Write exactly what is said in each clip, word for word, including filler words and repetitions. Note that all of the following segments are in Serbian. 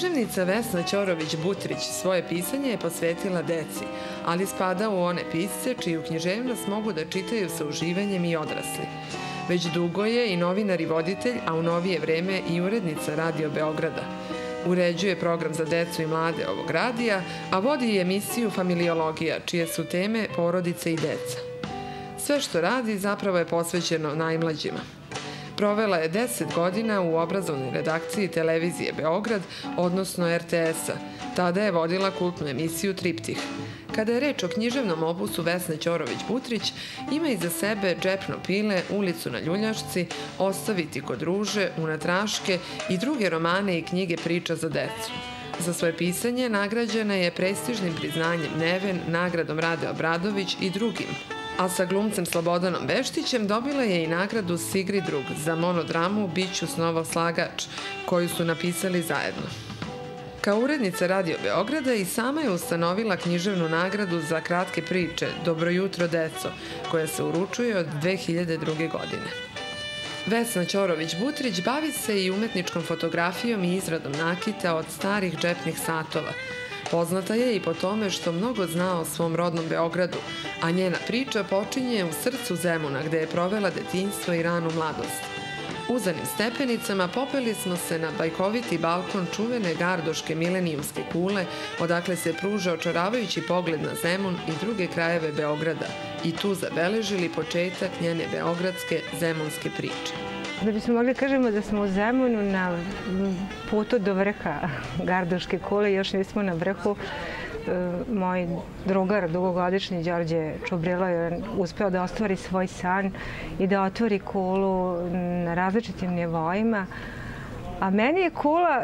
Književnica Vesna Ćorović-Butrić svoje pisanje je posvetila deci, ali spada u one pisce čiju književnost mogu da čitaju sa uživanjem i odrasli. Već dugo je i novinar i voditelj, a u novije vreme i urednica Radio Beograda. Uređuje program za decu i mlade ovog radija, a vodi i emisiju Familiologija, čije su teme porodice i deca. Sve što radi zapravo je posvećeno najmlađima. Provela je deset godina u obrazovnoj redakciji Televizije Beograd, odnosno er te es-a. Tada je vodila kultnu emisiju Triptih. Kada je reč o književnom opusu Vesne Ćorović-Butrić, ima iza sebe Džepno pile, Ulicu na Ljuljašci, Ostaviti kod ruže, Unatraške i druge romane i knjige priča za decu. Za svoje pisanje nagrađena je prestižnim priznanjem Neven, nagradom Rade Obradović i drugim. A sa glumcem Slobodanom Beštićem dobila je i nagradu Sigrid Drug za monodramu Biću snovo slagač, koju su napisali zajedno. Kao urednica Radio Beograda i sama je ustanovila književnu nagradu za kratke priče Dobro jutro, deco, koja se uručuje od dve hiljade druge. godine. Vesna Ćorović-Butrić bavi se i umetničkom fotografijom i izradom nakita od starih džepnih satova. Poznata je i po tome što mnogo zna o svom rodnom Beogradu, a njena priča počinje u srcu Zemuna, gde je provela detinjstvo i ranu mladost. Uzanim stepenicama popeli smo se na bajkoviti balkon čuvene gardoške milenijumske kule, odakle se pruža očaravajući pogled na Zemun i druge krajeve Beograda i tu zabeležili početak njene beogradske zemunske priče. Da bismo mogli kažemo da smo u Zemunu na putu do vrha gardoške kule, još nismo na vrhu. Moj drugar, dugogodišnji Đorđe Čubrilo, je uspeo da ostvari svoj san i da otvori kulu na različitim nivoima. A meni je kula,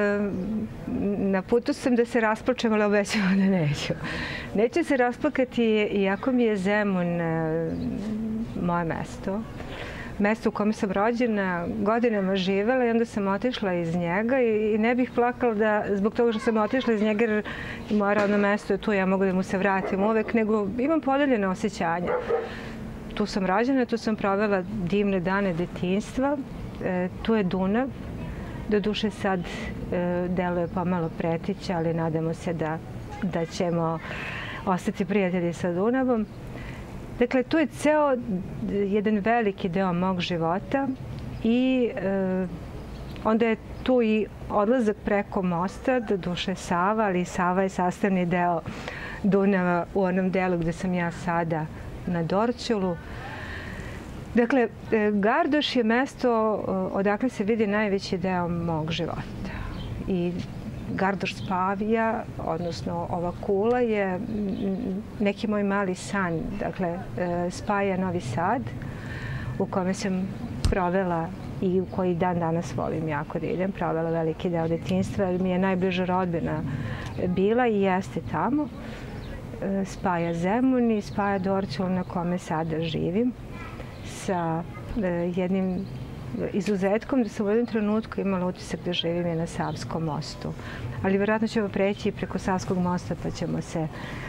na putu sam da se rasplačem, ali obećavam da neću. Neću se rasplakati, iako mi je Zemun moje mesto. Mesto u kome sam rođena, godinama živela i onda sam otišla iz njega i ne bih plakala da zbog toga što sam otišla iz njega jer moje rodno mesto je tu, ja mogu da mu se vratim uvek, nego imam podeljene osjećanja. Tu sam rođena, tu sam provela divne dane detinjstva, tu je Dunav, doduše sad deluje pomalo pretića, ali nadamo se da ćemo ostati prijatelji sa Dunavom. Dakle, tu je ceo jedan veliki deo mog života i onda je tu i odlazak preko mosta, doduše Sava, ali Sava je sastavni deo Dunava u onom delu gde sam ja sada na Dorćolu. Dakle, Gardoš je mesto odakle se vidi najveći deo mog života. I Gardoš Spavija, odnosno ova kula, je neki moj mali san. Dakle, spaja Novi Sad, u kome sam provela i u koji dan danas volim jako da idem. Provela veliki deo detinjstva, jer mi je najbliža rodbina bila i jeste tamo. Spaja Zemun i spaja Dorćol na kome sada živim sa jednim izuzetkom da sam u jednom trenutku imala utisak da živim je na Savskom mostu. Ali vjerojatno ćemo preći preko Savskog mosta pa ćemo se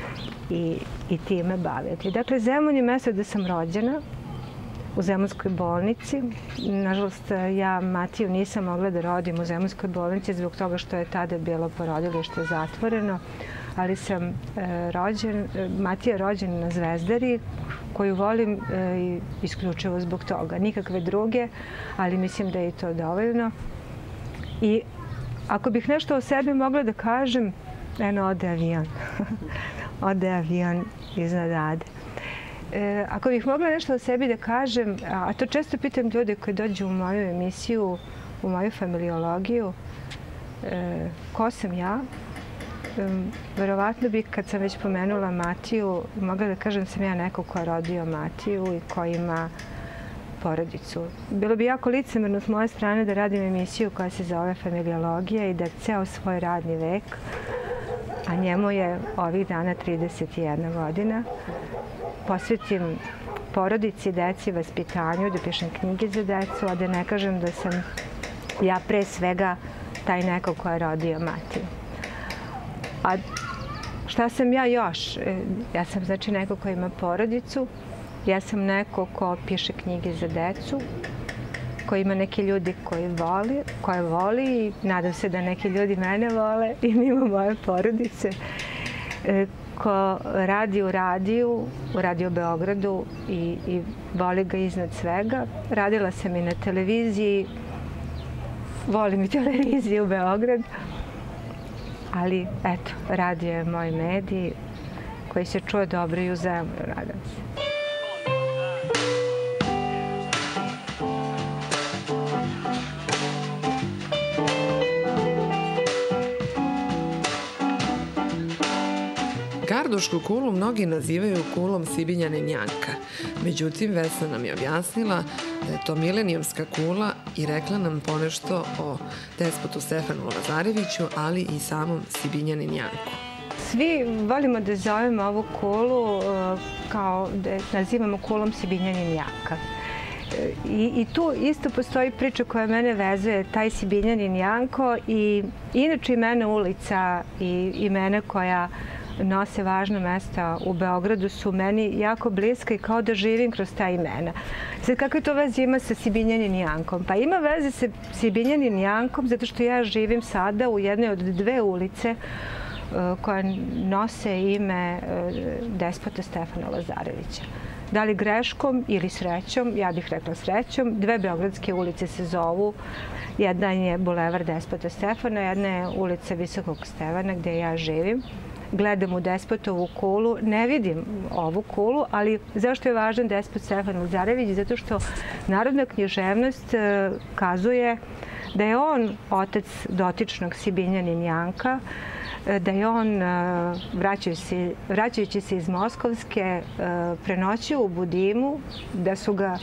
i, i time baviti. Dakle, Zemun je mesto gde sam rođena, u Zemunskoj bolnici. Nažalost, ja Matiju nisam mogla da rodim u Zemunskoj bolnici zbog toga što je tada bilo porodilište zatvoreno, ali sam rođen, Matija je rođen na Zvezdari, koju volim isključivo zbog toga. Nikakve druge, ali mislim da je i to dovoljno. I ako bih nešto o sebi mogla da kažem, eno, ode avion. Ode avion iznad Ade. Ako bih mogla nešto o sebi da kažem, a to često pitam ljude koji dođu u moju emisiju, u moju familiologiju, ko sam ja? Verovatno bih, kad sam već pomenula Matiju, mogla da kažem da sam ja neko ko je rodio Matiju i ko ima porodicu. Bilo bi jako licemerno s moje strane da radim emisiju koja se zove Familiologija i da ceo svoj radni vek, a njemu je ovih dana trideset jedna godina, posvetim porodici, deci, vaspitanju, da pišem knjige za decu, a da ne kažem da sam ja pre svega taj neko ko je rodio Matiju. A šta sam ja još? Ja sam znači neko ko ima porodicu, ja sam neko ko piše knjige za decu, koji ima neki ljudi koji voli, koje voli i nadam se da neki ljudi mene vole i mimo moje porodice, ko radi u radiju, u Radio Beogradu i, i voli ga iznad svega. Radila sam i na televiziji, volim i televiziju u Beograd, ali eto, radio je moj medij koji se čuje dobro i u Zemunu, nadam se. Gardušku kulu mnogi nazivaju kulom Sibinjanin Janka. Međutim, Vesna nam je objasnila da je to milenijumska kula i rekla nam ponešto o despotu Stefanu Lazareviću, ali i samom Sibinjanin Janku. Svi volimo da zovemo ovu kulu kao da nazivamo kulom Sibinjanin Janka. I, I tu isto postoji priča koja mene vezuje, taj Sibinjanin Janko i inače imena ulica i imena koja nose važna mesta u Beogradu su meni jako bliska i kao da živim kroz ta imena. Sad, kakve to veze ima sa Sibinjanin Jankom? Pa ima veze sa Sibinjanin Jankom zato što ja živim sada u jednoj od dve ulice koja nose ime despota Stefana Lazarevića. Da li greškom ili srećom, ja bih rekla srećom, dve beogradske ulice se zovu. Jedna je Bulevar despota Stefana, jedna je ulica Visokog Stevana gdje ja živim. Gledam u despotovu kulu, ne vidim ovu kulu, ali zašto je važan despot Stefan Lazarević? Zato što narodna književnost kazuje da je on otac dotičnog Sibinjanin Janka, da je on, vraćajući se iz Moskovske, prenoćio u Budimu, da su ga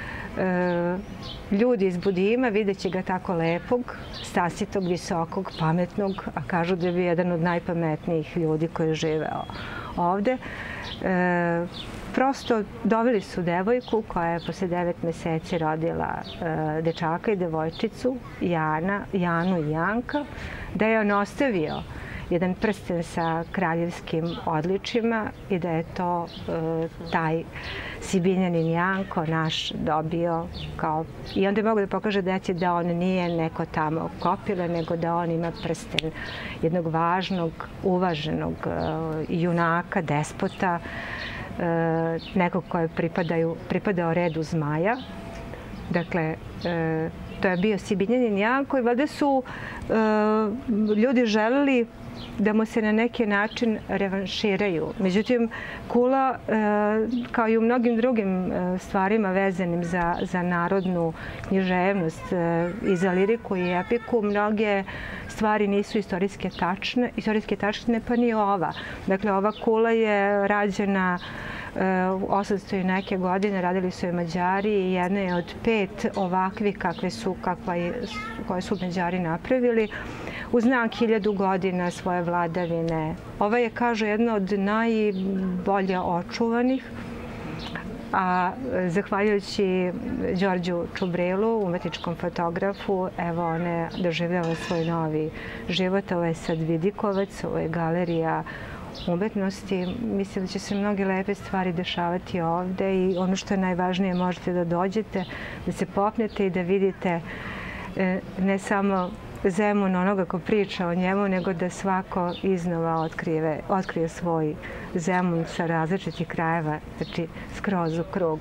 ljudi iz Budima, videći ga tako lepog, stasitog, visokog, pametnog, a kažu da je bio jedan od najpametnijih ljudi koji je živeo ovde. E, prosto doveli su devojku koja je posle devet meseci rodila e, dečaka i devojčicu, Jana, Janu i Janka, da je on ostavio jedan prsten sa kraljevskim odličjima i da je to e, taj Sibinjanin Janko naš dobio kao... I onda je mogu da pokaže deci da on nije neko tamo kopile, nego da on ima prsten jednog važnog, uvaženog e, junaka, despota, e, nekog koje pripadaju, pripadao redu zmaja. Dakle, e, to je bio Sibinjanin Janko i valjda su e, ljudi želeli da mu se na neki način revanširaju. Međutim, kula, kao i u mnogim drugim stvarima vezanim za, za narodnu književnost i za liriku i epiku, mnoge stvari nisu istorijske tačne, istorijske tačne pa ni ova. Dakle, ova kula je rađena u osamsto i neke godine, radili su je Mađari i jedna je od pet ovakvih kakve su, kakva je, koje su Mađari napravili u znak hiljadu godina svoje vladavine. Ova je, kažu, jedna od najbolje očuvanih, a zahvaljujući Đorđu Čubrilu, umetničkom fotografu, evo ona je doživjela svoj novi život. Ovo je sad Vidikovac, ovo je galerija umetnosti. Mislim da će se mnoge lepe stvari dešavati ovde i ono što je najvažnije, možete da dođete, da se popnete i da vidite ne samo Zemun onoga ko priča o njemu, nego da svako iznova otkrive, otkrije svoj Zemun sa različitih krajeva, znači skroz u krug.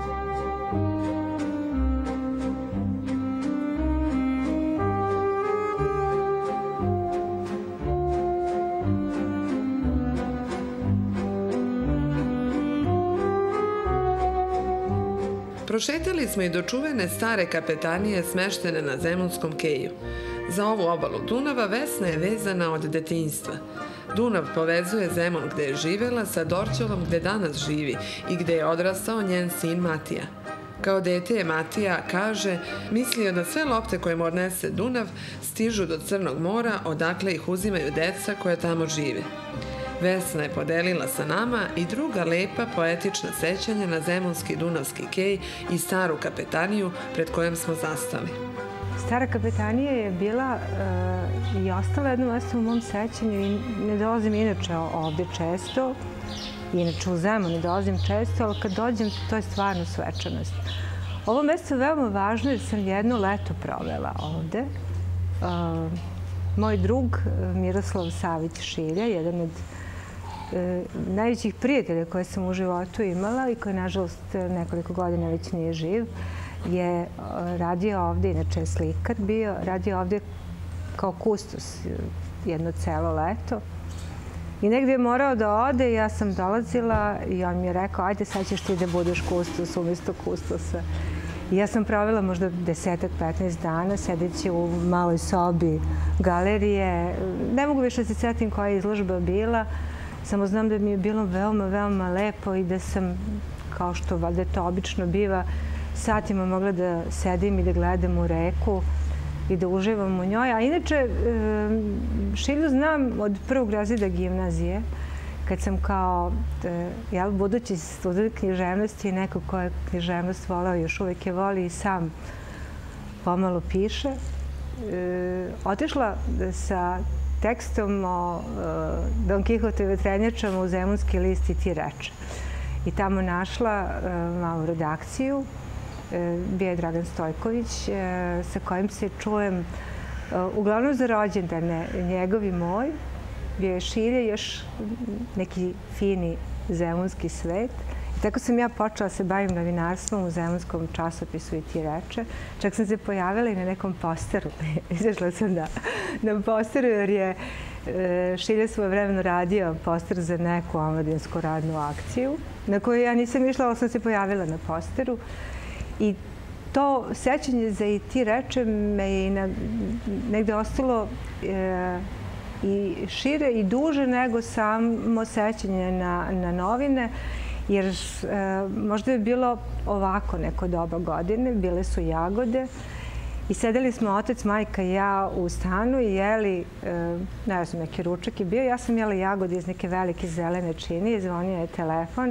Prošetali smo i do čuvene stare kapetanije smeštene na Zemunskom keju. Za ovu obalu Dunava Vesna je vezana od detinjstva. Dunav povezuje Zemun gde je živela sa Dorćolom gde danas živi i gde je odrastao njen sin Matija. Kao dete je Matija, kaže, mislio da sve lopte koje mu odnese Dunav stižu do Crnog mora, odakle ih uzimaju deca koje tamo žive. Vesna je podelila sa nama i druga lepa poetična sećanja na Zemunski Dunavski kej i staru kapetaniju pred kojom smo zastali. Stara kapetanija je bila uh, i ostala jedno mesto u mom sećanju i ne dolazim inače ovde često. Inače u Zemun ne dolazim često, ali kad dođem to je stvarno svečanost. Ovo mesto je veoma važno jer sam jedno leto provela ovde. Moj drug Miroslav Savić Šilja, jedan od najvećih prijatelja koje sam u životu imala i koji, nažalost, nekoliko godina već nije živ, je radio ovde, inače je slikar bio, radio ovde kao kustos jedno celo leto. I negdje je morao da ode i ja sam dolazila i on mi je rekao, ajde sad ćeš ti da budeš kustos umjesto kustosa. I ja sam provela možda desetak, petnaest dana sedeći u maloj sobi galerije. Ne mogu više da se setim koja je izložba bila, samo znam da mi je bilo veoma, veoma lepo i da sam, kao što valjda to obično biva, satima mogla da sedim i da gledam u reku i da uživam u njoj. A inače, Šilju znam od prvog razreda gimnazije, kad sam kao budući student književnosti i neko ko je književnost volao, još uvek je voli i sam pomalo piše, otišla sa tekstom o Don Kihotu i vetrenjačama u Zemunski list i ti reče. I tamo našla malu redakciju. Bio je Dragan Stojković, sa kojim se čujem uglavnom za rođendane njegov i moj. Bio je Šilje, još neki fini zemunski svet. I tako sam ja počela se bavim novinarstvom u zemunskom časopisu i ti reče. Čak sam se pojavila i na nekom posteru. Izašla sam na posteru jer je Šilje svojevremeno radio poster za neku omladinsku radnu akciju na koju ja nisam išla, ali sam se pojavila na posteru. I to sećanje za i ti reče me je negde ostalo i šire i duže nego samo sećanje na novine, jer možda je bilo ovako neko doba godine, bile su jagode i sedeli smo otac, majka i ja u stanu i jeli, ne znam, neki ručak je bio, ja sam jela jagode iz neke velike zelene činije, zvonio je telefon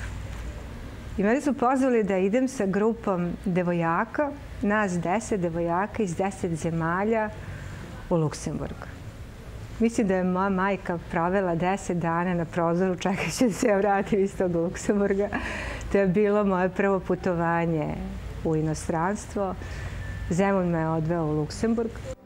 i meni su pozvali da idem sa grupom devojaka, nas deset devojaka iz deset zemalja u Luksemburg. Mislim da je moja majka provela deset dana na prozoru čekajući da se ja vratim iz tog Luksemburga. To je bilo moje prvo putovanje u inostranstvo. Zemun me je odveo u Luksemburg.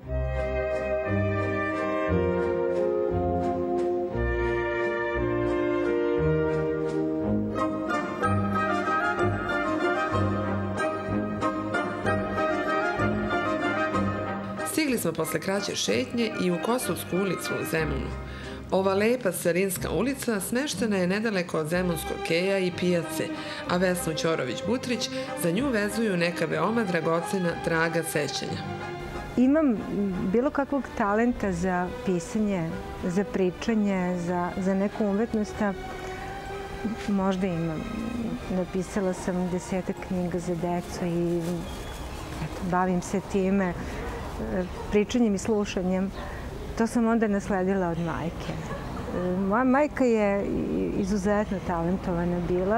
Stigli smo posle kraće šetnje i u Kosovsku ulicu u Zemunu. Ova lepa starinska ulica smeštena je nedaleko od Zemunskog keja i pijace, a Vesnu Ćorović-Butrić za nju vezuju neka veoma dragocena, draga sećanja. Imam bilo kakvog talenta za pisanje, za pričanje, za neku umetnost, a možda imam. Napisala sam desetak knjiga za decu i bavim se time, pričanjem i slušanjem. To sam onda nasledila od majke. Moja majka je izuzetno talentovana bila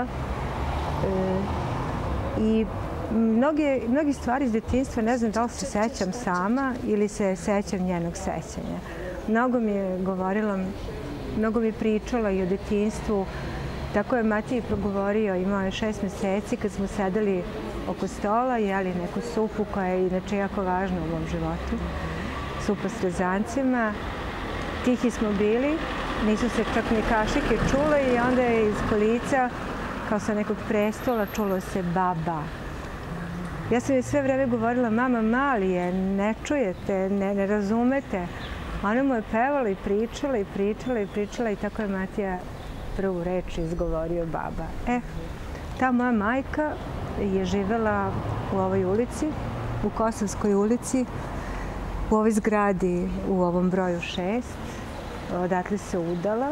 i mnogi stvari iz detinjstva, ne znam da li se sećam sama ili se sećam njenog sećanja. Mnogo mi je govorila, mnogo mi je pričala i o detinjstvu. Tako je Matiji progovorio, imao je šest meseci kad smo sedeli oko stola, jeli neku supu koja je inače jako važna u mom životu. Supa s rezancima. Tihi smo bili, nisu se čak ni kašike čule i onda je iz kolica, kao sa nekog prestola, čulo se baba. Ja sam joj sve vreme govorila, mama, mali je, ne čujete, ne razumete. Ona mu je pevala i pričala i pričala i pričala i tako je Matija prvu reč izgovorio baba. E, ta moja majka je živela u ovoj ulici, u Kosovskoj ulici, u ovoj zgradi, u ovom broju šest. Odatle se udala.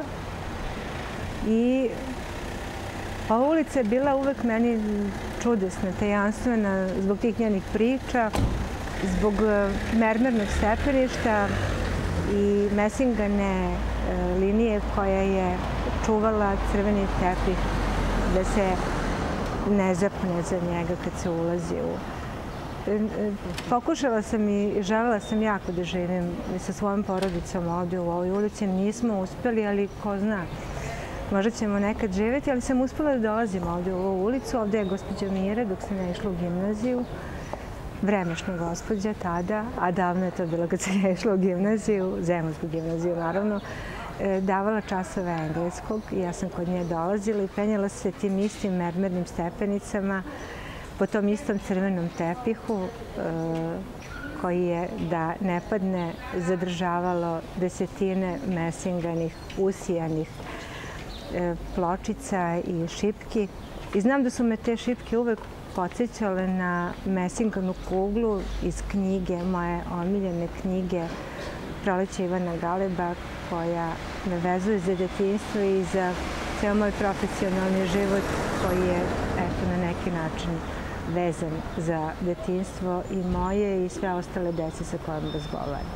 I ova ulica je bila uvek meni čudesna, tajanstvena, zbog tih njenih priča, zbog mermernog stepeništa i mesingane linije koja je čuvala crveni tepih da se ne zapne za njega kad se ulazi u... Pokušala sam i želela sam jako da živim sa svojom porodicom ovdje u ovoj ulici. Nismo uspeli, ali ko zna. možda ćemo nekad živjeti, ali sam uspela da dolazim ovde u ovu ulicu. Ovde je gospođa Mira dok sam ja išla u gimnaziju. Vremešna gospođa tada, a davno je to bilo kad sam ja išla u gimnaziju, Zemunsku gimnaziju naravno, davala časove engleskog i ja sam kod nje dolazila i penjela se tim istim mermernim stepenicama po tom istom crvenom tepihu koji je, da ne padne, zadržavalo desetine mesinganih, usijanih pločica i šipki. I znam da su me te šipke uvek podsjećale na mesinganu kuglu iz knjige, moje omiljene knjige Proleće Ivana Galeba, koja me vezuje za detinjstvo i za ceo moj profesionalni život koji je eto, na neki način vezan za detinjstvo i moje i sve ostale dece sa kojom razgovaram.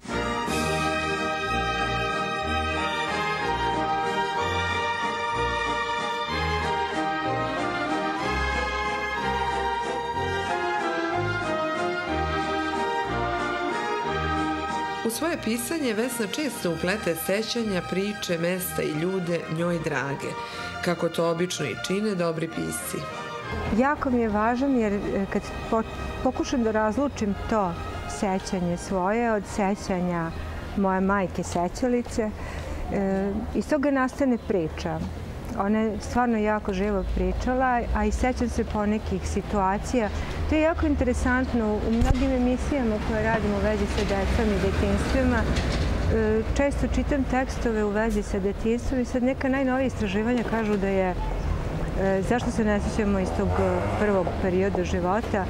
U svoje pisanje Vesna često uplete sećanja, priče, mesta i ljude njoj drage, kako to obično i čine dobri pisci. Jako mi je važan jer kad pokušam da razlučim to sećanje svoje od sećanja moje majke sećalice, iz toga nastane priča. Ona je stvarno jako živo pričala, a i sećam se ponekih situacija. To je jako interesantno. U mnogim emisijama koje radimo u vezi sa decom i detinjstvima, često čitam tekstove u vezi sa detinjstvom i sad neka najnovija istraživanja kažu da je zašto se ne sjećamo iz tog prvog perioda života.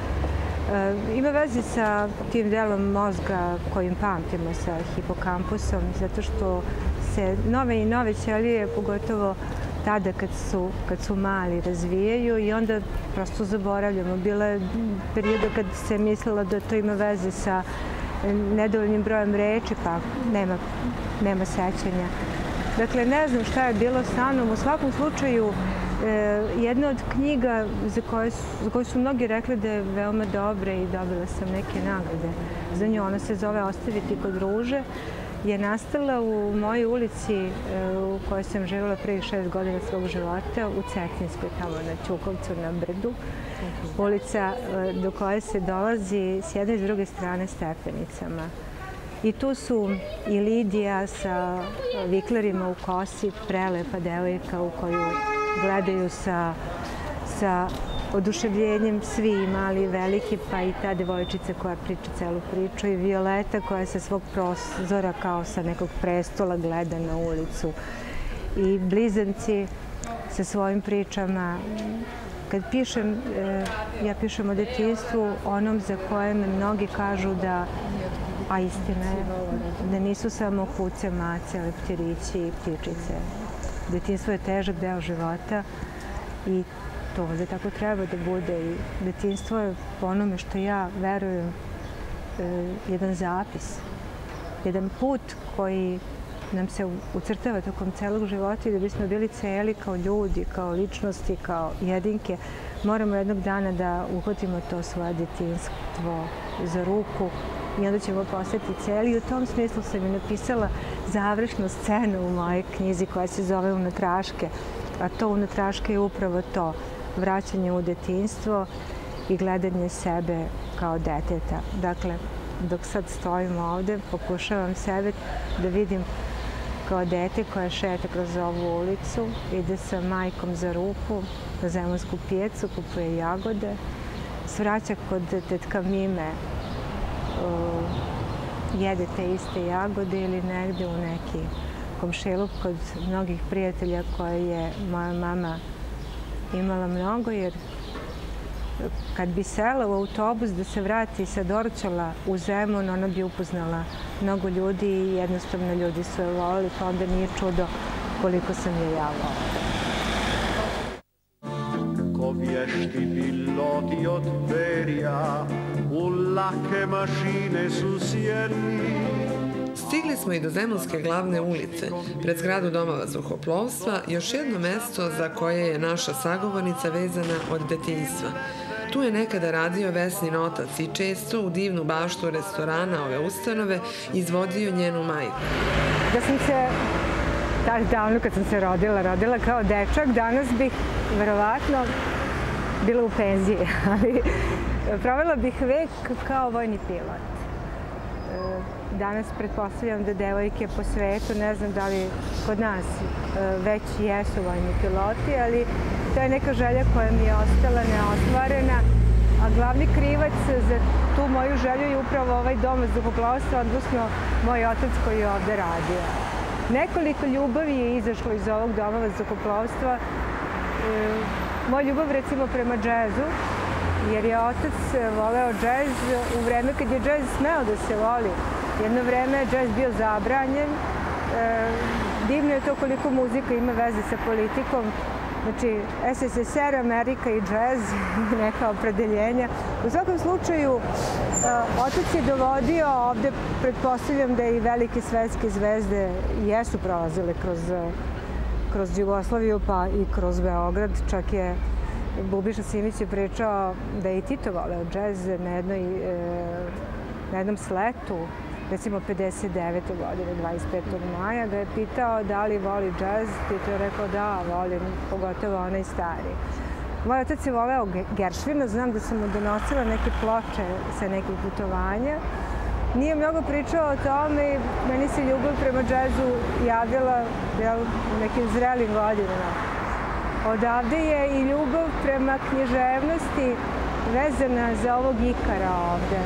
Ima veze sa tim delom mozga kojim pamtimo, sa hipokampusom, zato što se nove i nove ćelije, pogotovo tada kad su, kad su mali, razvijaju i onda prosto zaboravljamo. Bila je perioda kad se mislila da to ima veze sa nedovoljnim brojem reči, pa nema, nema sećanja. Dakle, ne znam šta je bilo sa mnom. U svakom slučaju, jedna od knjiga za koje, su, za koju su mnogi rekli da je veoma dobra i dobila sam neke nagrade za nju, ona se zove Ostaviti kod ruže, je nastala u mojoj ulici u kojoj sam živjela prvih šest godina svog života, u Cetinskoj, tamo na Ćukovcu, na Brdu. Ulica do koje se dolazi s jedne i s druge strane stepenicama. I tu su i Lidija sa viklerima u kosi, prelepa devojka u koju gledaju sa, sa oduševljenjem svi, i mali i veliki, pa i ta devojčica koja priča celu priču, i Violeta koja sa svog prozora kao sa nekog prestola gleda na ulicu. I blizanci sa svojim pričama. Kad pišem, ja pišem o detinjstvu, onom za koje me mnogi kažu da, a istina je, da nisu samo kuce, mace, leptirići i ptičice. Detinjstvo je težak deo života i to ovdje tako treba da bude. I detinjstvo je po onome što ja verujem jedan zapis, jedan put koji nam se ucrtava tokom celog života i da bismo bili celi kao ljudi, kao ličnosti, kao jedinke, moramo jednog dana da uhvatimo to svoje detinjstvo za ruku i onda ćemo postati celi. I u tom smislu sam i napisala završnu scenu u mojoj knjizi koja se zove Unatraške, a to unatraške je upravo to, vraćanje u detinjstvo i gledanje sebe kao deteta. Dakle, dok sad stojim ovde, pokušavam sebe da vidim kao dete koja šeta kroz ovu ulicu, ide sa majkom za ruku na Zemunsku pijecu, kupuje jagode, svraća kod tetka Mime, jede te iste jagode ili negde u neki komšiluk kod mnogih prijatelja koje je moja mama imala mnogo, jer kad bi sela u autobus da se vrati sa Dorćola u Zemun, ona bi upoznala mnogo ljudi i jednostavno ljudi su je volili, pa onda nije čudo koliko sam je ja volila. Ko vješti piloti od perja, u lake mašine su sjeli. Stigli smo i do Zemunske glavne ulice, pred zgradu Doma vazduhoplovstva, još jedno mesto za koje je naša sagovornica vezana od detinjstva. Tu je nekada radio Vesnin otac i često u divnu baštu restorana ove ustanove izvodio njenu majku. Da sam se tad davno kad sam se rodila, rodila kao dečak, danas bih verovatno bila u penziji, ali provela bih vek kao vojni pilot. Danas pretpostavljam da devojke po svetu, ne znam da li kod nas već jesu vojni piloti, ali to je neka želja koja mi je ostala neostvarena, a glavni krivac za tu moju želju je upravo ovaj dom vazduhoplovstva, odnosno moj otac koji je ovde radio. Nekoliko ljubavi je izašlo iz ovog doma vazduhoplovstva. Moj ljubav recimo prema džezu, jer je otac voleo džez u vreme kad je džez smeo da se voli. Jedno vreme je džez bio zabranjen. Divno je to koliko muzika ima veze sa politikom. Znači, S S S R, Amerika i džez, neka opredeljenja. U svakom slučaju, otac je dovodio ovde, pretpostavljam da i velike svetske zvezde jesu prolazile kroz, kroz Jugoslaviju pa i kroz Beograd. Čak je Bubiša Simić je pričao da je i Tito voleo džez na, jednoj, na jednom sletu, recimo pedeset devete godine, dvadeset petog maja, ga je pitao da li voli džez. Tito je rekao da, volim, pogotovo onaj stari. Moj otac je voleo Gershwina, znam da sam mu donosila neke ploče sa nekih putovanja. Nije mnogo pričao o tome i meni se ljubav prema džezu javila u nekim zrelim godinama. Odavde je i ljubav prema književnosti vezana za ovog ikara ovde.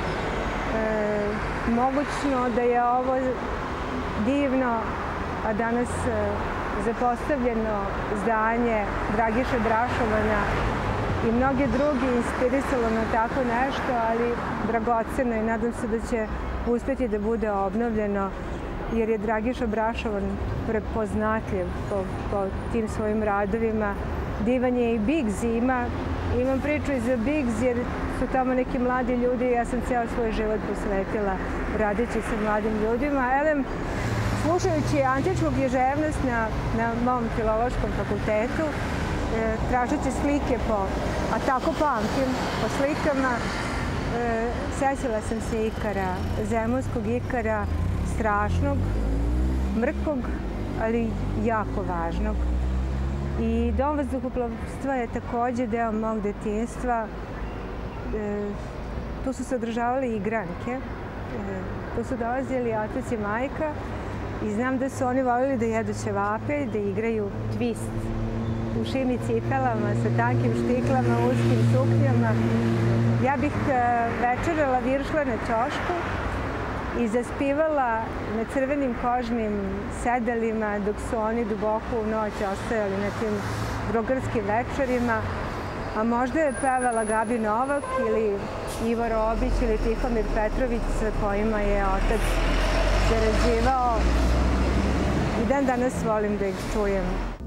Mogućno da je ovo divno, a danas zapostavljeno zdanje Dragiše Brašovana i mnoge drugi inspirisalo na tako nešto, ali dragoceno i nadam se da će uspjeti da bude obnovljeno, jer je Dragiša Brašovan prepoznatljiv po, po tim svojim radovima. Divan je i Biggs, ima, imam priču i za Biggs jer su tamo neki mladi ljudi i ja sam ceo svoj život posvetila radeći sa mladim ljudima. Elem, slušajući antičku književnost na, na mom filološkom fakultetu, e, tražeći slike po, a tako pamtim, po slikama, e, sesila sam se ikara, zemunskog ikara, strašnog, mrkog, ali jako važnog. I dom vazduhoplovstva je takođe deo mog detinjstva. E, tu su se održavale igranke, e, tu su dolazili otac i majka i znam da su oni volili da jedu ćevape, da igraju twist u šimi cipelama, sa tankim štiklama, uskim suknjama. Ja bih večerala viršla na ćošku i zaspivala na crvenim kožnim sedalima dok su oni duboko u noć ostajali na tim drugarskim večerima. A možda je pevala Gabi Novak ili Ivo Robić ili Tihomir Petrović sa kojima je otac zarađivao. I dan danas volim da ih čujem.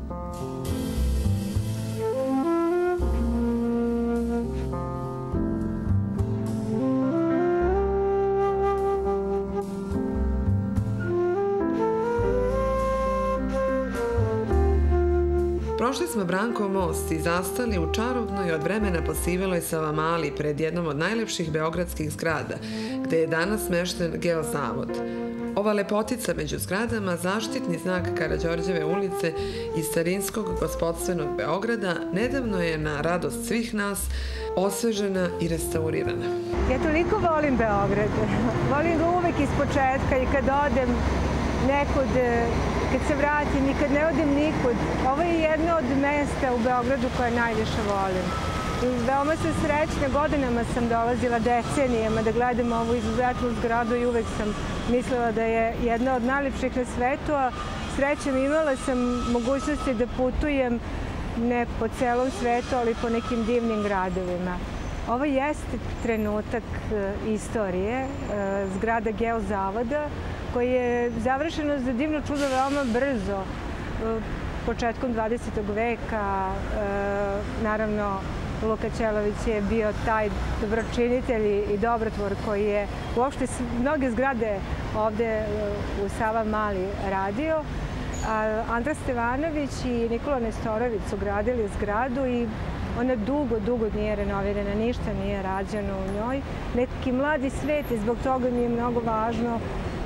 Prošli smo Brankov most i zastali u čarobnoj od vremena posiveloj Savamali pred jednom od najlepših beogradskih zgrada, gde je danas smešten Geozavod. Ova lepotica među zgradama, zaštitni znak Karađorđeve ulice i starinskog gospodstvenog Beograda, nedavno je na radost svih nas osvežena i restaurirana. Ja toliko volim Beograd. Volim ga uvek iz početka i kad odem nekud, kad se vratim i kad ne odem nikud. Ovo je jedno od mesta u Beogradu koje najviše volim. I veoma sam srećna, godinama sam dolazila decenijama da gledam ovu izuzetnu zgradu i uvek sam mislila da je jedna od najlepših na svetu, a srećem imala sam mogućnosti da putujem ne po celom svetu, ali po nekim divnim gradovima. Ovo jeste trenutak istorije, zgrada Geozavoda, koji je završeno za divno čudo veoma brzo, početkom dvadesetog veka. Naravno, Luka Ćelović je bio taj dobročinitelj i dobrotvor koji je uopšte mnoge zgrade ovde u Savamali radio. Andra Stevanović i Nikola Nestorović su gradili zgradu i ona dugo, dugo nije renovirana, ništa nije rađeno u njoj. Neki mladi svet i zbog toga mi je mnogo važno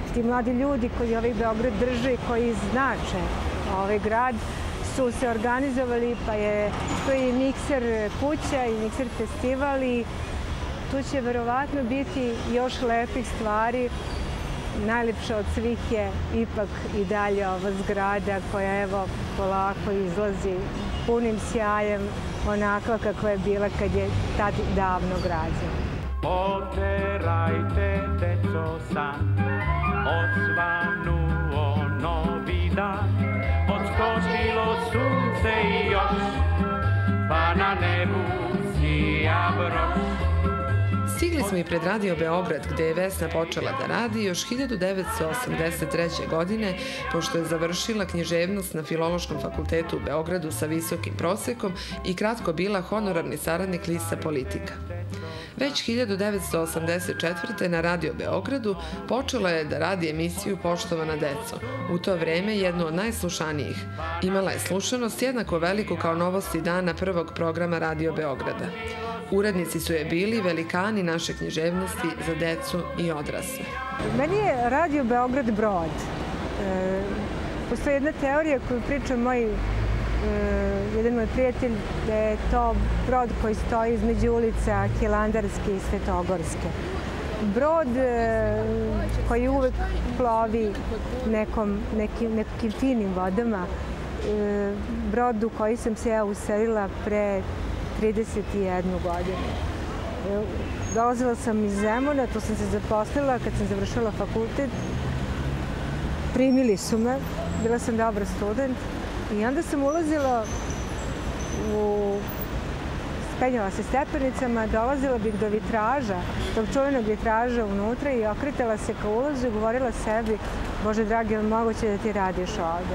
ti mladi ljudi koji ovaj Beograd drže i koji znače ovaj grad su se organizovali, pa je to i mikser kuća i mikser festival i tu će verovatno biti još lepih stvari. Najlepša od svih je ipak i dalje ova zgrada koja evo polako izlazi punim sjajem, onakva kakva je bila kad je tad davno građena. Oterajte, deco, san, odsvanuo novi dan, odskočilo sunce i još, pa na nebu sija broš. Stigli smo i pred Radio Beograd, gde je Vesna počela da radi još hiljadu devetsto osamdeset treće. godine, pošto je završila književnost na Filološkom fakultetu u Beogradu sa visokim prosekom i kratko bila honorarni saradnik lista Politika. Već hiljadu devetsto osamdeset četvrte. na Radio Beogradu počela je da radi emisiju Poštovana deco, u to vreme jednu od najslušanijih. Imala je slušanost jednako veliku kao Novosti dana prvog programa Radio Beograda. Urednici su je bili velikani naše književnosti za decu i odrasle. Meni je Radio Beograd brod. Postoji jedna teorija koju priča moj jedan moj prijatelj, da je to brod koji stoji između ulica Hilandarske i Svetogorske. Brod koji uvek plovi nekom, nekim, nekim finim vodama. Brod u koji sam se ja uselila pre trideset jednu godinu. Dolazila sam iz Zemuna, tu sam se zaposlila kad sam završila fakultet. Primili su me, bila sam dobar student i onda sam ulazila u... Spenjala se stepenicama, dolazila bih do vitraža, tog čuvenog vitraža unutra i okretala se ka ulazu i govorila sebi: Bože dragi, je li moguće da ti radiš ovde?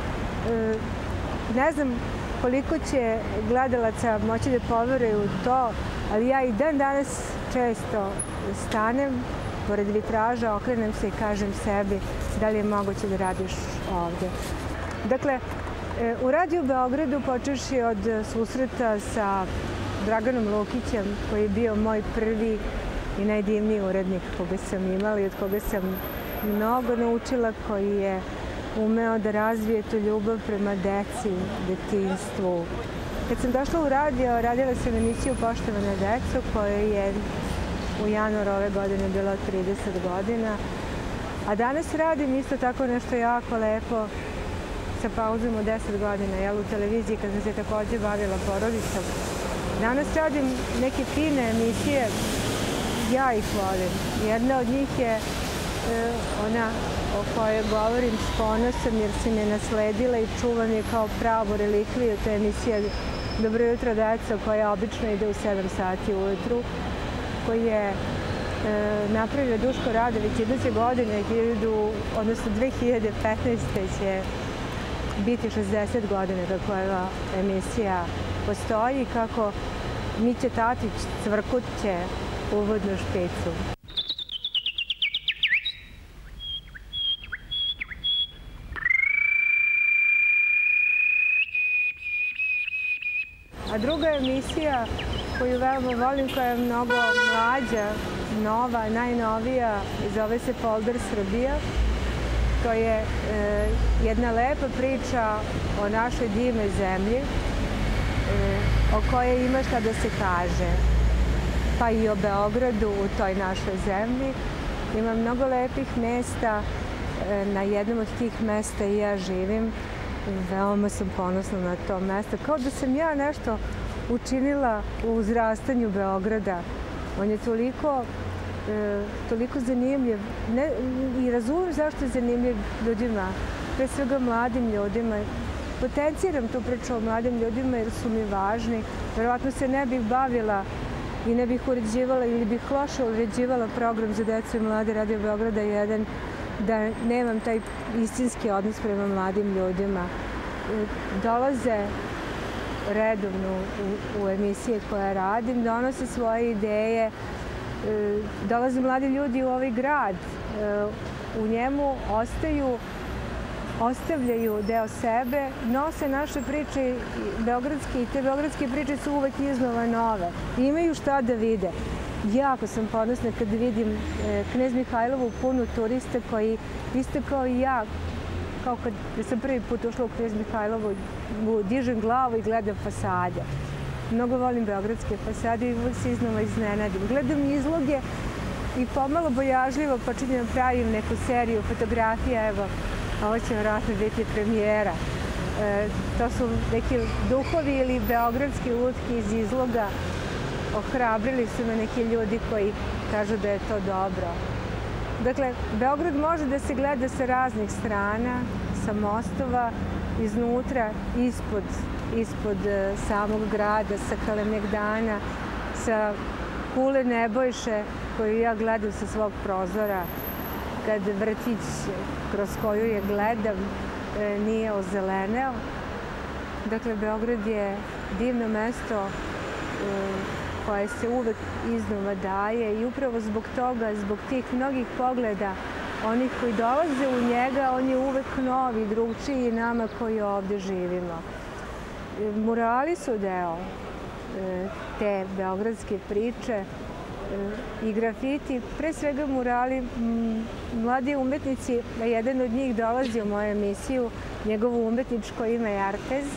Ne znam koliko će gledalaca moći da poveruju u to, ali ja i dan danas često stanem pored vitraža, okrenem se i kažem sebi da li je moguće da radiš ovde. Dakle, u Radio Beogradu počeši od susreta sa Draganom Lukićem, koji je bio moj prvi i najdivniji urednik koga sam imala i od koga sam mnogo naučila, koji je umeo da razvije tu ljubav prema deci, detinjstvu. Kad sam došla u radio, radila sam emisiju Poštovana deco, koja je u januaru ove godine bila trideset godina. A danas radim isto tako nešto jako lepo, sa pauzom od deset godina, jel, u televiziji, kad sam se takođe bavila porodicom. Danas radim neke fine emisije, ja ih volim. Jedna od njih je ona o kojoj govorim s ponosom jer sam je nasledila i čuvam je kao pravu relikviju. To je emisija Dobro jutro deco, koja obično ide u sedam sati ujutru, koji je napravio Duško Radović. Iduće godine, odnosno dve hiljade petnaeste. će biti šezdeset godina kako ova emisija postoji i kako Mića Tatić cvrkuće uvodnu špicu. A druga emisija koju veoma volim, koja je mnogo mlađa, nova, najnovija, zove se Folder Srbija. To je jedna lepa priča o našoj divnoj zemlji, o kojoj ima šta da se kaže, pa i o Beogradu u toj našoj zemlji. Ima mnogo lepih mesta, na jednom od tih mesta i ja živim. Veoma sam ponosna na to mesto, kao da sam ja nešto učinila u uzrastanju Beograda. On je toliko, toliko zanimljiv i razumem zašto je zanimljiv ljudima, pre svega mladim ljudima. Potenciram tu priču o mladim ljudima jer su mi važni. Verovatno se ne bih bavila i ne bih uređivala ili bih loše uređivala program za decu i mlade Radio Beograda jedan, da nemam taj istinski odnos prema mladim ljudima. Dolaze redovno u emisije koje radim, donose svoje ideje, dolaze mladi ljudi u ovaj grad, u njemu ostaju, ostavljaju deo sebe, nose naše priče beogradske i te beogradske priče su uvek iznova nove. Imaju šta da vide. jako sam ponosna kad vidim Knez Mihajlovu punu turista koji isto kao i ja, kao kad sam prvi put ušla u Knez Mihajlovu, dižem glavu i gledam fasade. Mnogo volim beogradske fasade i uvijek se iznova iznenadim. Gledam izloge i pomalo bojažljivo počinjem da pravim neku seriju fotografija, evo, ovo će vjerojatno biti premijera. To su neki duhovi ili beogradski lutki iz izloga. Ohrabrili su me neki ljudi koji kažu da je to dobro. Dakle, Beograd može da se gleda sa raznih strana, sa mostova, iznutra, ispod, ispod samog grada, sa Kalemegdana, sa kule Nebojše koju ja gledam sa svog prozora, kad vrtić kroz koju je gledam nije ozeleneo. Dakle, Beograd je divno mesto koje se uvek iznova daje i upravo zbog toga, zbog tih mnogih pogleda onih koji dolaze u njega, on je uvek novi, drugčiji nama koji ovde živimo. Murali su deo te beogradske priče i grafiti, pre svega murali, mladi umetnici, a jedan od njih dolazi u moju emisiju, njegovo umetničko ime je Artez.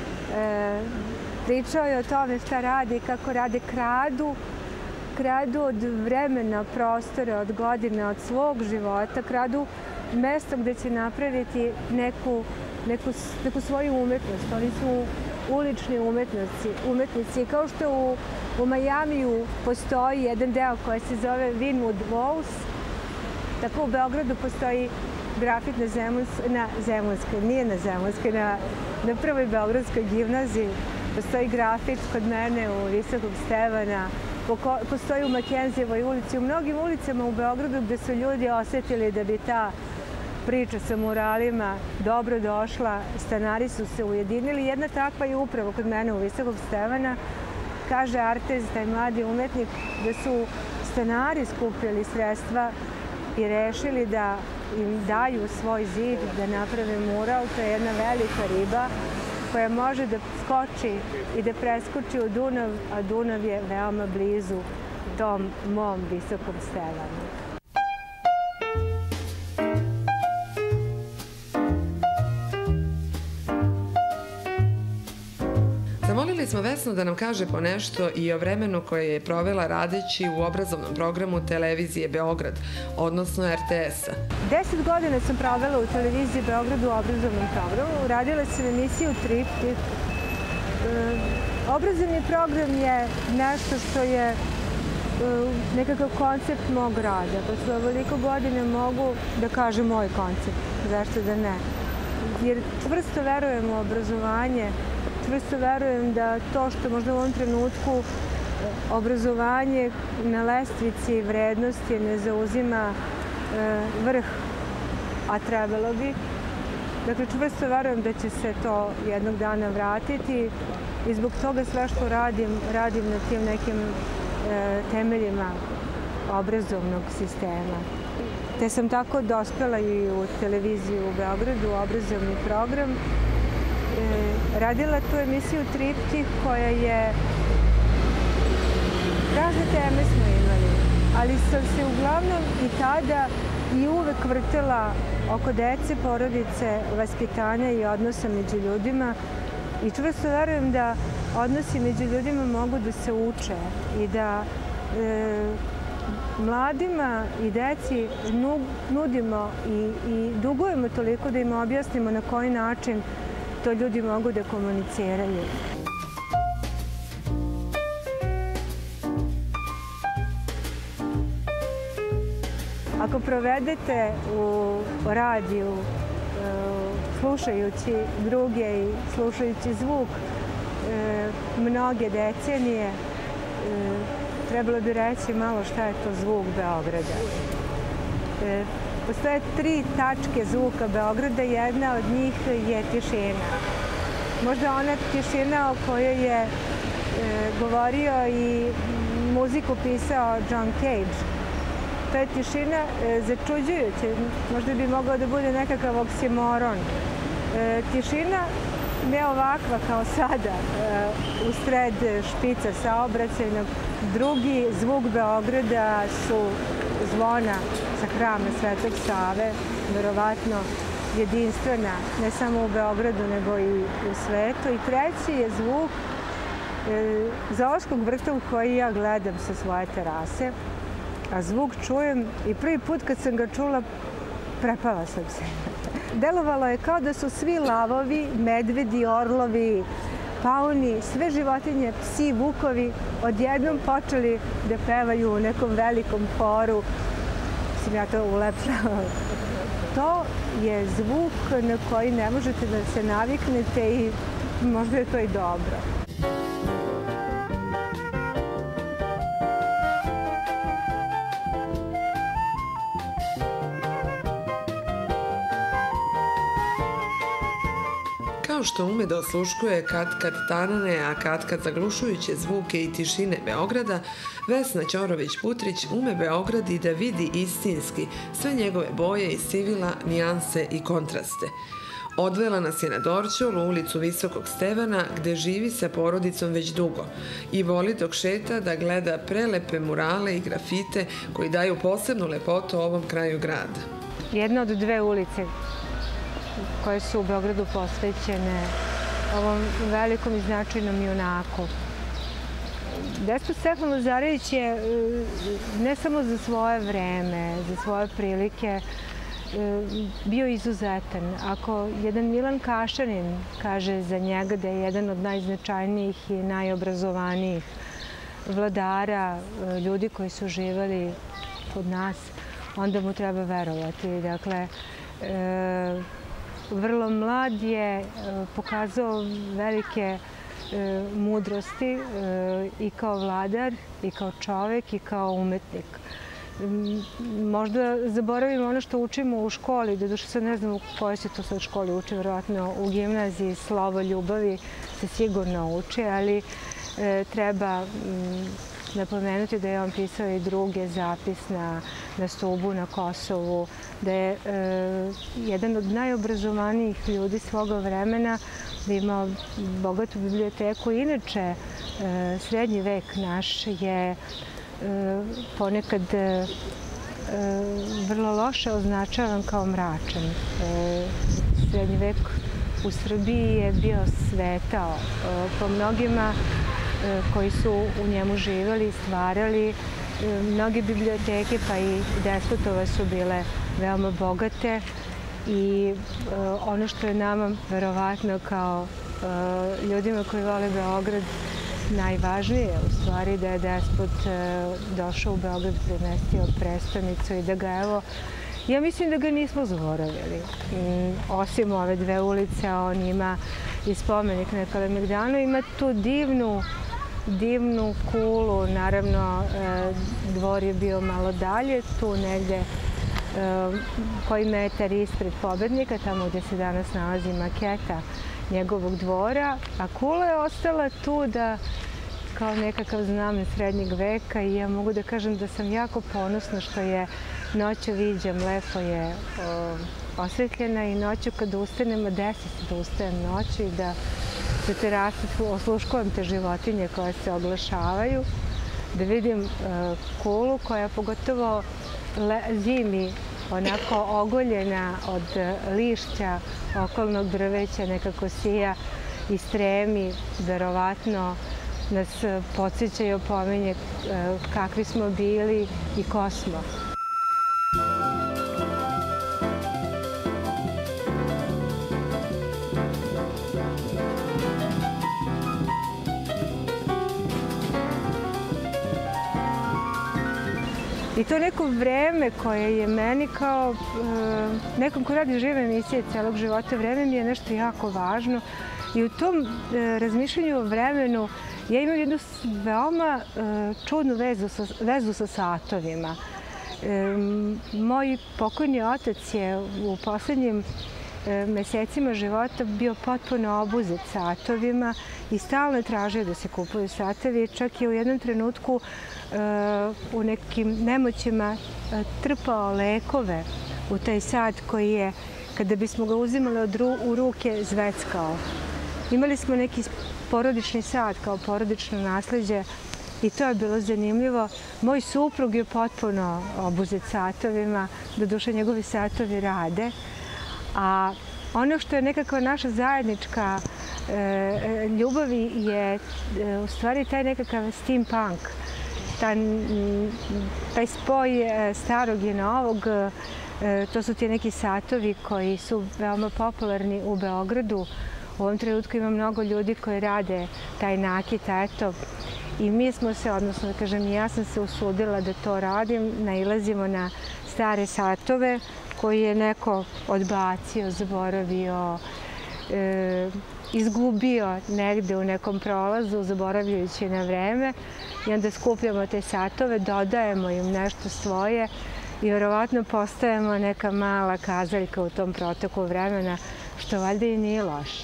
Pričao je o tome šta rade, kako rade, kradu, kradu od vremena, prostora, od godine, od svog života, kradu mesto gde će napraviti neku, neku, neku svoju umetnost. Oni su ulični umetnici. umetnici. Kao što u, u Majamiju postoji jedan deo koji se zove Winwood Walls, tako u Beogradu postoji grafit na, Zemuns, na Zemunskoj, nije na Zemunskoj, na, na prvoj Beogradskoj gimnaziji. Postoji grafit kod mene u Visokog Stevana, postoji u Makenzijevoj ulici, u mnogim ulicama u Beogradu gde su ljudi osetili da bi ta priča sa muralima dobro došla, stanari su se ujedinili. Jedna takva je upravo kod mene u Visokog Stevana. Kaže Artez, taj mladi umetnik, da su stanari skupili sredstva i rešili da im daju svoj zid, da naprave mural. To je jedna velika riba koja može da skoči i da preskoči u Dunav, a Dunav je veoma blizu tom mom Visokom Stevanu. Zamolili smo Vesnu da nam kaže ponešto i o vremenu koje je provela radeći u obrazovnom programu Televizije Beograd, odnosno er te es-a. Deset godina sam provela u Televiziji Beograd u obrazovnom programu. Radila sam emisiju Triptih. Obrazovni program je nešto što je nekakav koncept mog rada. Posle ovoliko godine mogu da kažem moj koncept. Zašto da ne? Jer čvrsto verujem u obrazovanje, čvrsto verujem da to što možda u ovom trenutku obrazovanje na lestvici vrednosti ne zauzima vrh, a trebalo bi. Dakle, čvrsto verujem da će se to jednog dana vratiti i zbog toga sve što radim, radim na tim nekim temeljima obrazovnog sistema. Te sam tako dospela i u televiziju u Beogradu, u obrazovni program. Radila tu emisiju Triptih koja je... Razne teme smo imali, ali sam se uglavnom i tada i uvek vrtela oko dece, porodice, vaspitanja i odnosa među ljudima. I čvrsto verujem da odnosi među ljudima mogu da se uče i da e, mladima i deci nudimo i, i dugujemo toliko da im objasnimo na koji način to ljudi mogu da komuniciraju. Ako provedete u radiju slušajući druge i slušajući zvuk mnoge decenije, trebalo bi reći malo šta je to zvuk Beograda. Postoje tri tačke zvuka Beograda, jedna od njih je tišina. Možda ona tišina o kojoj je govorio i muziku pisao John Cage. To je tišina začuđujuća, možda bi mogao da bude nekakav oksimoron. Tišina ne ovakva kao sada, u sred špica saobraćajnog. Drugi zvuk Beograda su zvona sa hrama Svetog Save, verovatno jedinstvena, ne samo u Beogradu, nego i u svetu. I treći je zvuk zoološkog vrta u koji ja gledam sa svoje terase. A zvuk čujem i prvi put kad sam ga čula, prepala sam se. Delovalo je kao da su svi lavovi, medvedi, orlovi, pauni, sve životinje, psi, vukovi, odjednom počeli da pevaju u nekom velikom horu. Mislim, ja to ulepšala. To je zvuk na koji ne možete da se naviknete i možda je to i dobro. Kao što ume da osluškuje katkad tanane, a katkad zaglušujuće zvuke i tišine Beograda, Vesna Ćorović-Putrić ume Beograd i da vidi istinski sve njegove boje i sivila, nijanse i kontraste. Odvela nas je na Dorćol, u ulicu Visokog Stevana, gde živi sa porodicom već dugo i voli dok šeta da gleda prelepe murale i grafite koji daju posebnu lepotu ovom kraju grada. Jedna od dve ulice koje su u Beogradu posvećene ovom velikom i značajnom junaku. Despot Stefan Lazarević je ne samo za svoje vreme, za svoje prilike, bio izuzetan. Ako jedan Milan Kašanin kaže za njega da je jedan od najznačajnijih i najobrazovanijih vladara, ljudi koji su živali kod nas, onda mu treba verovati. Dakle, vrlo mlad je pokazao velike mudrosti i kao vladar, i kao čovek, i kao umetnik. Možda zaboravimo ono što učimo u školi, doduše sad ne znam u kojoj se to sad školi uči, verovatno u gimnaziji slovo ljubavi se sigurno uči, ali treba napomenuti da je on pisao i druge zapis na, na stubu na Kosovu, da je e, jedan od najobrazovanijih ljudi svoga vremena, da imao bogatu biblioteku. Inače, e, srednji vek naš je e, ponekad e, vrlo loše označavan kao mračan. E, srednji vek u Srbiji je bio svetao e, po mnogima koji su u njemu živali i stvarali. Mnoge biblioteke, pa i Despotova, su bile veoma bogate i ono što je nama verovatno kao ljudima koji vole Beograd najvažnije, u stvari, da je Despot došao u Beograd, premestio prestonicu i da ga, evo, ja mislim da ga nismo zaboravili. Osim ove dve ulice, on ima i spomenik na Kalemegdanu, ima tu divnu divnu kulu, naravno dvor je bio malo dalje, tu negde koji metar ispred Pobednika, tamo gde se danas nalazi maketa njegovog dvora, a kula je ostala tu da kao nekakav znamen srednjeg veka i ja mogu da kažem da sam jako ponosna što je noću viđam, lepo je osvetljena i noću kada ustanem, a desi se da ustajem noću i da sa terase osluškujem te životinje koje se oglašavaju, da vidim kulu koja pogotovo zimi onako ogoljena od lišća okolnog drveća nekako sija i stremi, verovatno nas podsjeća i opominje kakvi smo bili i ko smo. I to neko vreme koje je meni kao nekom ko radi žive emisije celog života, vreme mi je nešto jako važno i u tom razmišljanju o vremenu ja imam jednu veoma čudnu vezu sa, vezu sa satovima. Moj pokojni otac je u poslednjim mesecima života bio potpuno obuzet satovima i stalno je tražio da se kupuju satovi. Čak je u jednom trenutku u nekim nemoćima trpao lekove u taj sat koji je, kada bismo ga uzimali u ruke, zveckao. Imali smo neki porodični sat kao porodično nasleđe i to je bilo zanimljivo. Moj suprug je potpuno obuzet satovima, doduše njegovi satovi rade, a ono što je nekakva naša zajednička e, ljubav je e, u stvari taj nekakav steampunk, taj, taj spoj e, starog i novog. E, to su ti neki satovi koji su veoma popularni u Beogradu. U ovom trenutku ima mnogo ljudi koji rade taj nakit, eto. I mi smo se, odnosno da kažem, ja sam se usudila da to radim, nailazimo na stare satove koji je neko odbacio, zaboravio, e, izgubio negde u nekom prolazu, zaboravljajući na vreme. I onda skupljamo te satove, dodajemo im nešto svoje i verovatno postajemo neka mala kazaljka u tom protoku vremena, što valjda i nije loše.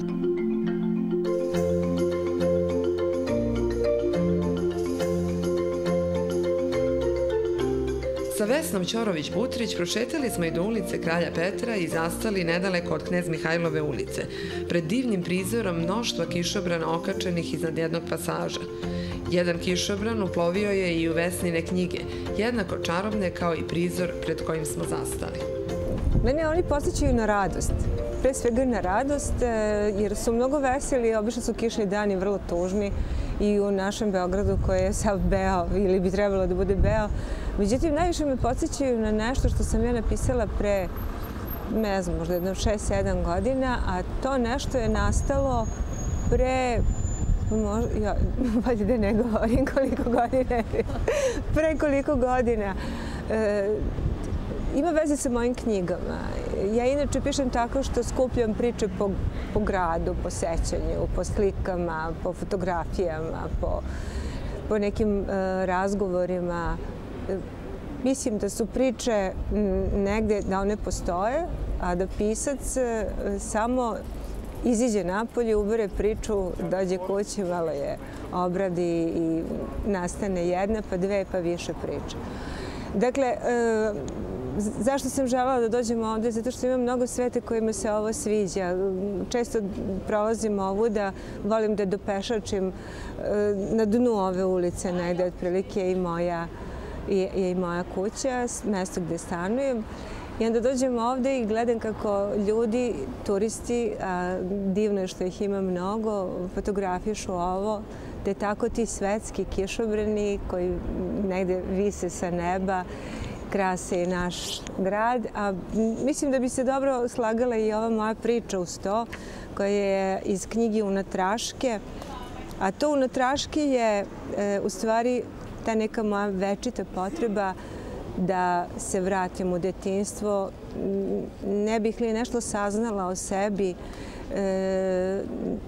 Sa Vesnom Ćorović-Butrić prošetali smo i do ulice Kralja Petra i zastali nedaleko od Knez Mihajlove ulice, pred divnim prizorom mnoštva kišobrana okačenih iznad jednog pasaža. Jedan kišobran uplovio je i u Vesnine knjige, jednako čarobne kao i prizor pred kojim smo zastali. Mene oni podsjećaju na radost. Pre svega na radost, jer su mnogo veseli, obično su kišni dani vrlo tužni i u našem Beogradu koji je sav beo ili bi trebalo da bude beo. Međutim, najviše me podsjećaju na nešto što sam ja napisala pre, ne znam, možda jedno šest sedam godina, a to nešto je nastalo pre, možda, ja, bolje da ne govorim koliko godina, pre koliko godina. E, Ima veze sa mojim knjigama. Ja inače pišem tako što skupljam priče po, po gradu, po sećanju, po slikama, po fotografijama, po, po nekim uh, razgovorima. Mislim da su priče negde, da one postoje, a da pisac uh, samo iziđe napolje, ubere priču, dođe kući, malo je obradi i nastane jedna, pa dve, pa više priče. Dakle, uh, zašto sam želela da dođem ovde? Zato što imam mnogo sveta kojima se ovo sviđa. Često prolazim ovuda, volim da dopešačim na dnu ove ulice, negde otprilike i moja, je i moja kuća, mesto gde stanujem. I onda dođem ovde i gledam kako ljudi, turisti, a divno je što ih ima mnogo, fotografišu ovo, te tako ti svetski kišobrani koji negde vise sa neba, krase i naš grad, a mislim da bi se dobro slagala i ova moja priča uz to, koja je iz knjige Unatraške. A to Unatraške je e, u stvari ta neka moja večita potreba da se vratim u detinjstvo. Ne bih li nešto saznala o sebi, e,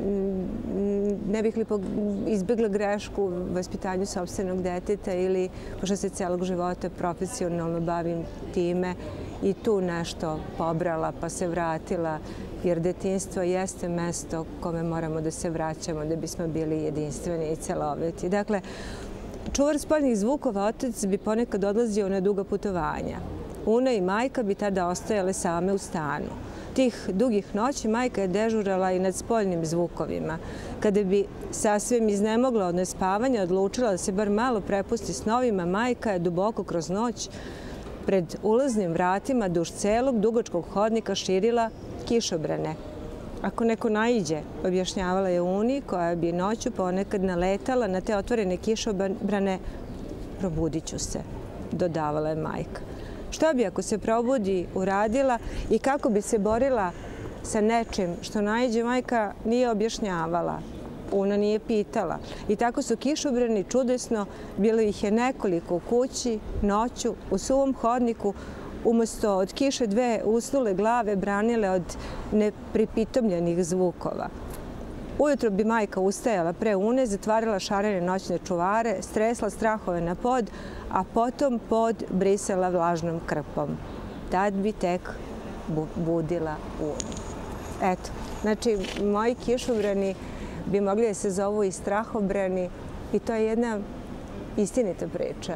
ne bih li izbjegla grešku u vaspitanju sopstvenog deteta ili, pošto se celog života profesionalno bavim time, i tu nešto pobrala pa se vratila, jer detinjstvo jeste mesto kome moramo da se vraćamo da bismo bili jedinstveni i celoviti. Dakle, čuvar spoljnih zvukova, otac bi ponekad odlazio na duga putovanja. Una i majka bi tada ostajale same u stanu. Tih dugih noći majka je dežurala i nad spoljnim zvukovima. Kada bi sasvim iznemogla od nespavanja, odlučila da se bar malo prepusti snovima, majka je duboko kroz noć pred ulaznim vratima duž celog dugačkog hodnika širila kišobrane. Ako neko naiđe, objašnjavala je Uni, koja bi noću ponekad naletala na te otvorene kišobrane, probudit ću se, dodavala je majka. Šta bi ako se probudi uradila i kako bi se borila sa nečim što naiđe, majka nije objašnjavala. Una nije pitala. I tako su kišobrani čudesno, bilo ih je nekoliko u kući, noću, u suvom hodniku, umesto od kiše dve usnule glave branile od nepripitomljenih zvukova. Ujutro bi majka ustajala pre Une, zatvarala šarene noćne čuvare, stresla strahove na pod, a potom pod brisala vlažnom krpom. Tad bi tek budila Unu. Eto, znači, moji kišobrani bi mogli da se zovu i strahobrani i to je jedna istinita priča.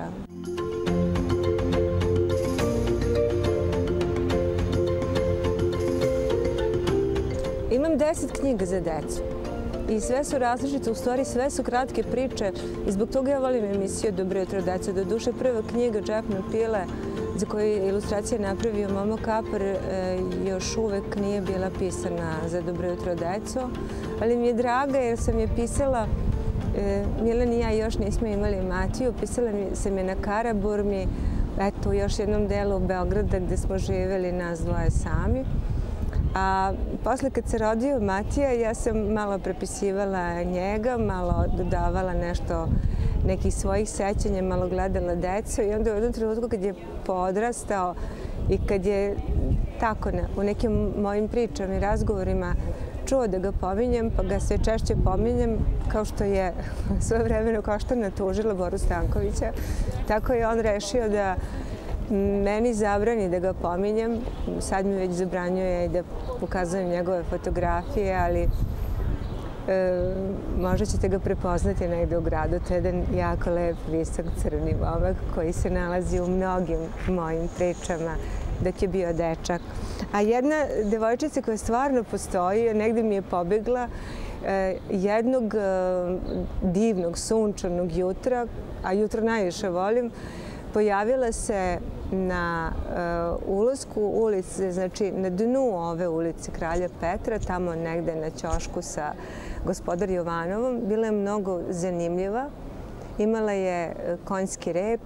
imam deset knjiga za decu. I sve su različite, u stvari sve su kratke priče i zbog toga ja volim emisiju Dobro jutro deco. Do duše prva knjiga Džepne pile, za koju je ilustracije napravio Momo Kapar, još uvek nije bila pisana za Dobro jutro deco. Ali mi je draga jer sam je pisala, Milan i ja još nismo imali Matiju, pisala sam je na Karaburmi, eto u još jednom delu Beograda gde smo živeli nas dvoje sami. A posle kad se rodio Matija, ja sam malo prepisivala njega, malo dodavala nešto, nekih svojih sećanja, malo gledala decu i onda u jednom trenutku kad je podrastao i kad je tako u nekim mojim pričama i razgovorima čuo da ga pominjem, pa ga sve češće pominjem, kao što je svoje vremeno Koštana tužila Boru Stankovića, tako je on rešio da meni zabrani da ga pominjem. Sad mi već zabranjuje i da pokazujem njegove fotografije, ali možda ćete ga prepoznati negde u gradu. To je jedan jako lep, visok, crni momak koji se nalazi u mnogim mojim pričama dok je bio dečak. A jedna devojčica koja stvarno postoji, negde mi je pobegla, jednog divnog, sunčanog jutra, a jutro najviše volim, pojavila se na ulasku ulice, znači na dnu ove ulice Kralja Petra, tamo negde na ćošku sa gospodar Jovanovom. Bila je mnogo zanimljiva. Imala je konjski rep,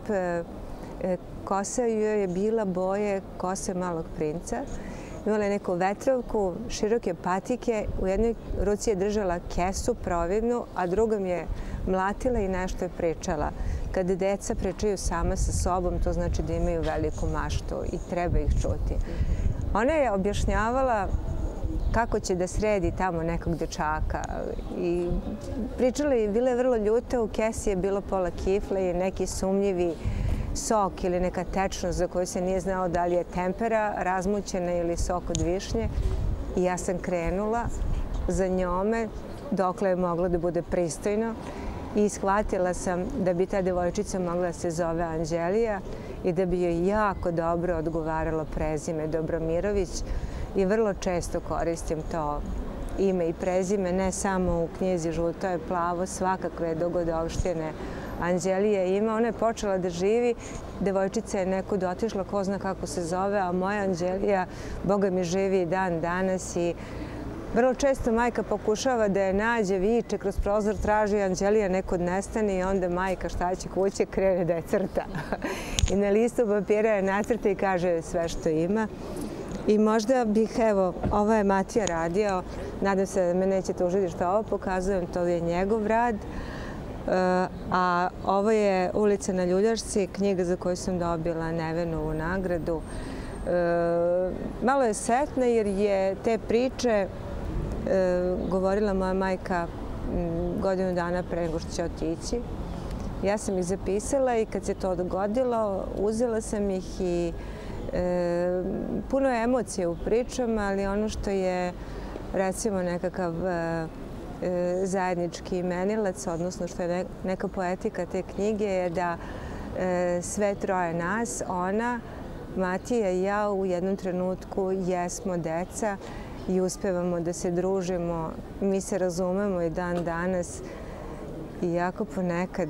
kosa joj je bila boje kose malog princa. Imala je neku vetrovku, široke patike, u jednoj ruci je držala kesu providnu, a drugom je mlatila i nešto je pričala. Kada deca pričaju sama sa sobom, to znači da imaju veliku maštu i treba ih čuti. Ona je objašnjavala kako će da sredi tamo nekog dečaka. I pričala je, bila je vrlo ljuta, u kesi je bilo pola kifle i neki sumnjivi sok ili neka tečnost za koju se nije znao da li je tempera razmućena ili sok od višnje. I ja sam krenula za njome dokle je moglo da bude pristojno. I shvatila sam da bi ta devojčica mogla da se zove Anđelija i da bi joj jako dobro odgovaralo prezime Dobromirović. I vrlo često koristim to ime i prezime, ne samo u knjizi Žuto je plavo, svakakve dogodovštine Anđelija ima. Ona je počela da živi, devojčica je nekud otišla, ko zna kako se zove, a moja Anđelija, Boga mi, živi dan danas i vrlo često majka pokušava da je nađe, viče, kroz prozor traži, Anđelija nekud nestane i onda majka šta će kuće krene da je crta. I na listu papira je nacrta i kaže sve što ima. I možda bih, evo, ovo je Matija radio, nadam se da me neće tužiti što ovo pokazujem, to je njegov rad. A ovo je Ulica na Ljuljašci, knjiga za koju sam dobila Nevenovu nagradu. Malo je setna jer je te priče govorila moja majka godinu dana pre nego što će otići. Ja sam ih zapisala i kad se to dogodilo, uzela sam ih i puno je emocije u pričama, ali ono što je recimo nekakav zajednički imenilac, odnosno što je neka poetika te knjige, je da sve troje nas, ona, Matija i ja, u jednom trenutku jesmo deca i uspevamo da se družimo. Mi se razumemo i dan danas, iako ponekad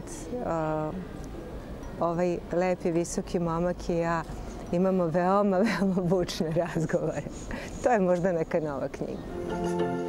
ovaj lepi, visoki momak i ja imamo veoma, veoma bučne razgovore. To je možda neka nova knjiga.